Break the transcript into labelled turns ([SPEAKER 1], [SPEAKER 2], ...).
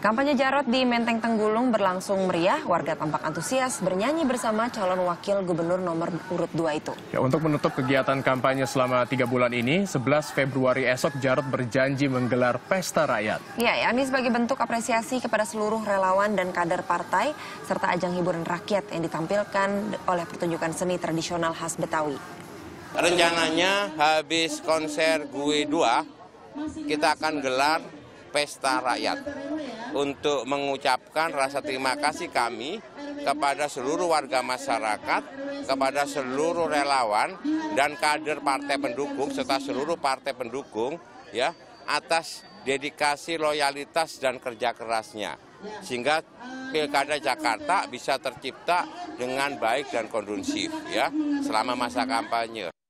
[SPEAKER 1] Kampanye Jarot di Menteng Tenggulung berlangsung meriah. Warga tampak antusias bernyanyi bersama calon wakil gubernur nomor urut 2 itu.
[SPEAKER 2] Ya, untuk menutup kegiatan kampanye selama 3 bulan ini, 11 Februari esok Jarot berjanji menggelar pesta rakyat.
[SPEAKER 1] Ya, ini sebagai bentuk apresiasi kepada seluruh relawan dan kader partai, serta ajang hiburan rakyat yang ditampilkan oleh pertunjukan seni tradisional khas Betawi.
[SPEAKER 3] Rencananya habis konser Gue 2, kita akan gelar pesta rakyat untuk mengucapkan rasa terima kasih kami kepada seluruh warga masyarakat, kepada seluruh relawan dan kader partai pendukung serta seluruh partai pendukung ya atas dedikasi, loyalitas dan kerja kerasnya sehingga Pilkada Jakarta bisa tercipta dengan baik dan kondusif ya selama masa kampanye.